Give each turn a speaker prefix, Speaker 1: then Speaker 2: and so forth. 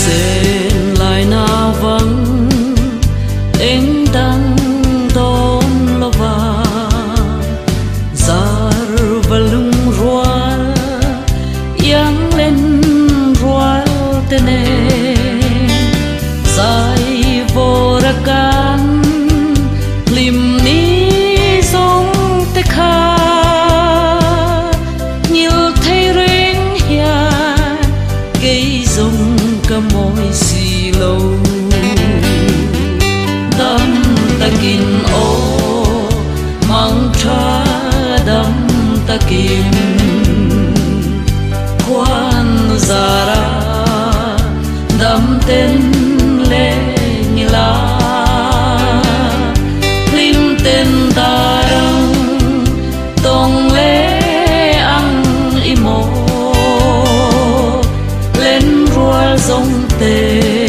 Speaker 1: sen lại na vắng anh đang đón lo va zar valung rual yang lên rual tene sai vô ra can lim ni song te kha nhiều thấy rèn hia cây rong cả môi xì lâu đắm ta kín ô mang cha đắm ta kín quan zara đắm tên lệ như la lim tên darang tông lệ ăn imo lên rual sông tê